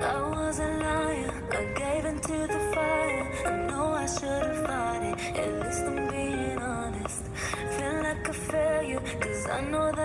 I was a liar, I gave into the fire. I know I should have fought it, at least I'm being honest. Feel like a failure, cause I know that